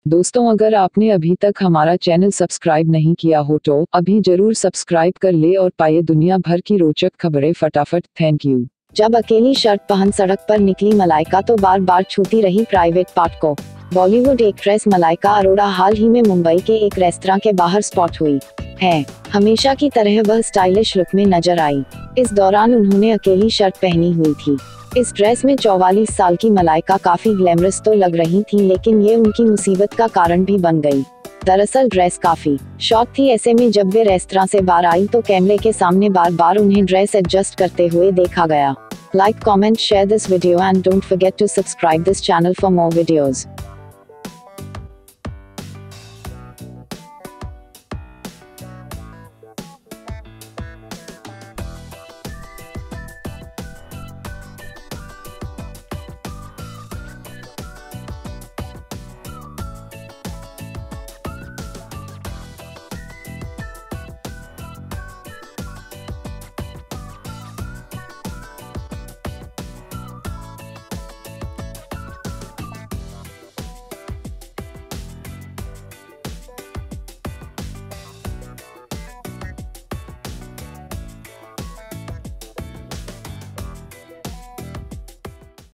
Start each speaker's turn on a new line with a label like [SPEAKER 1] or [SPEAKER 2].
[SPEAKER 1] दोस्तों, अगर आपने अभी तक हमारा चैनल सब्सक्राइब नहीं किया हो तो अभी जरूर सब्सक्राइब कर ले और पाए दुनिया भर की रोचक खबरें फटाफट। Thank you.
[SPEAKER 2] जब अकेली शर्ट पहन सड़क पर निकली मलाइका तो बार बार छूती रही प्राइवेट पार्ट को। बॉलीवुड एक्ट्रेस मलाइका अरोड़ा हाल ही में मुंबई के एक रेस्तरां के बाहर स्पॉट हुई है। हमेशा की तरह वह स्टाइलिश लुक में नजर आई। इस दौरान उन्होंने अकेली शर्ट पहनी हुई थी। इस ड्रेस में 44 साल की मलाइका काफी ग्लैमरस तो लग रही थी, लेकिन ये उनकी मुसीबत का कारण भी बन गई। दरअसल ड्रेस काफी शॉर्ट थी। ऐसे में जब वे रेस्तरां से बाहर आई तो कैमरे के सामने बार बार उन्हें ड्रेस एडजस्ट करते हुए देखा गया। Like, comment, share this video and don't forget to subscribe this channel for more videos.